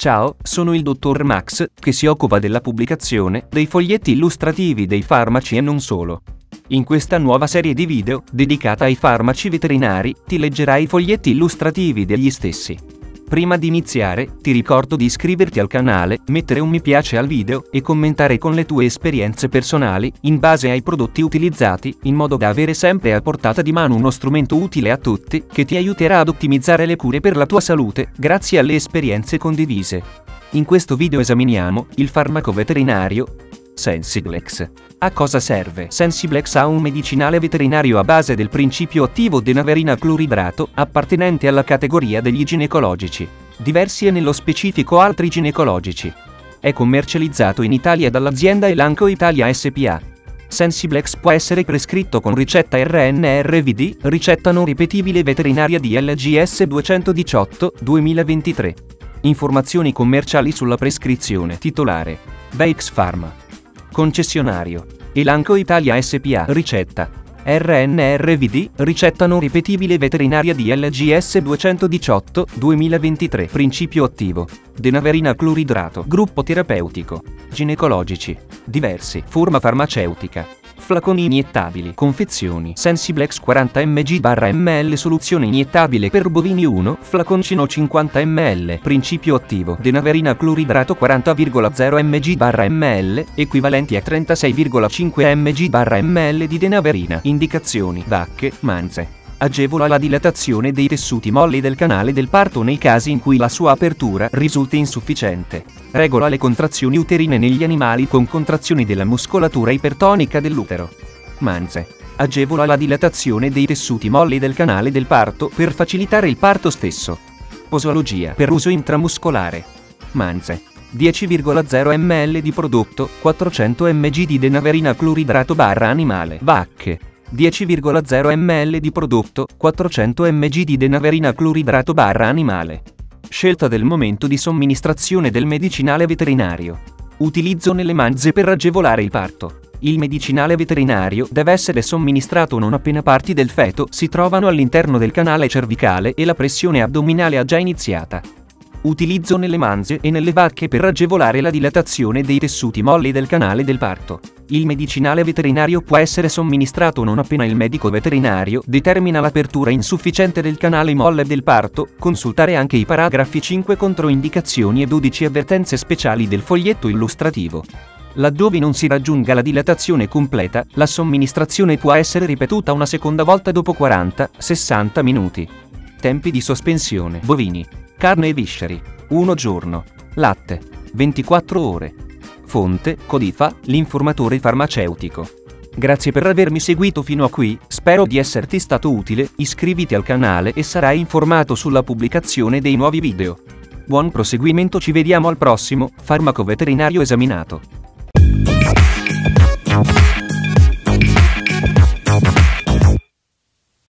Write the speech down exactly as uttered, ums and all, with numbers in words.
Ciao, sono il dottor Max, che si occupa della pubblicazione dei foglietti illustrativi dei farmaci e non solo. In questa nuova serie di video, dedicata ai farmaci veterinari, ti leggerai i foglietti illustrativi degli stessi. Prima di iniziare, ti ricordo di iscriverti al canale, mettere un mi piace al video e commentare con le tue esperienze personali, in base ai prodotti utilizzati, in modo da avere sempre a portata di mano uno strumento utile a tutti, che ti aiuterà ad ottimizzare le cure per la tua salute, grazie alle esperienze condivise. In questo video esaminiamo il farmaco veterinario Sensiblex. A cosa serve? Sensiblex è un medicinale veterinario a base del principio attivo denaverina cloridrato, appartenente alla categoria degli ginecologici, diversi e nello specifico altri ginecologici. È commercializzato in Italia dall'azienda Elanco Italia S P A. Sensiblex può essere prescritto con ricetta R N R V D, ricetta non ripetibile veterinaria D L G S duecentodiciotto duemilaventitré. Informazioni commerciali sulla prescrizione. Titolare: Beix Pharma. Concessionario: Elanco Italia S P A. Ricetta: R N R V D, ricetta non ripetibile veterinaria D L G S duecentodiciotto duemilaventitré. Principio attivo: denaverina cloridrato. Gruppo terapeutico: ginecologici, diversi. Forma farmaceutica: flaconi iniettabili. Confezioni: Sensiblex quaranta milligrammi/ml, soluzione iniettabile per bovini uno, flaconcino cinquanta millilitri. Principio attivo: denaverina cloridrato quaranta virgola zero milligrammi/ml, equivalenti a trentasei virgola cinque milligrammi/ml di denaverina. Indicazioni: vacche, manze. Agevola la dilatazione dei tessuti molli del canale del parto nei casi in cui la sua apertura risulti insufficiente. Regola le contrazioni uterine negli animali con contrazioni della muscolatura ipertonica dell'utero. Manze. Agevola la dilatazione dei tessuti molli del canale del parto per facilitare il parto stesso. Posologia per uso intramuscolare. Manze. dieci virgola zero millilitri di prodotto, quattrocento milligrammi di denaverina cloridrato barra animale. Vacche. dieci virgola zero millilitri di prodotto, quattrocento milligrammi di denaverina cloridrato barra animale. Scelta del momento di somministrazione del medicinale veterinario. Utilizzo nelle manze per agevolare il parto. Il medicinale veterinario deve essere somministrato non appena parti del feto si trovano all'interno del canale cervicale e la pressione addominale ha già iniziata. Utilizzo nelle manze e nelle vacche per agevolare la dilatazione dei tessuti molli del canale del parto. Il medicinale veterinario può essere somministrato non appena il medico veterinario determina l'apertura insufficiente del canale molle del parto. Consultare anche i paragrafi cinque controindicazioni e dodici avvertenze speciali del foglietto illustrativo. Laddove non si raggiunga la dilatazione completa, la somministrazione può essere ripetuta una seconda volta dopo quaranta sessanta minuti. Tempi di sospensione: bovini, carne e visceri, uno giorno. Latte, ventiquattro ore. Fonte: Codifa, l'informatore farmaceutico. Grazie per avermi seguito fino a qui, spero di esserti stato utile, iscriviti al canale e sarai informato sulla pubblicazione dei nuovi video. Buon proseguimento, ci vediamo al prossimo farmaco veterinario esaminato.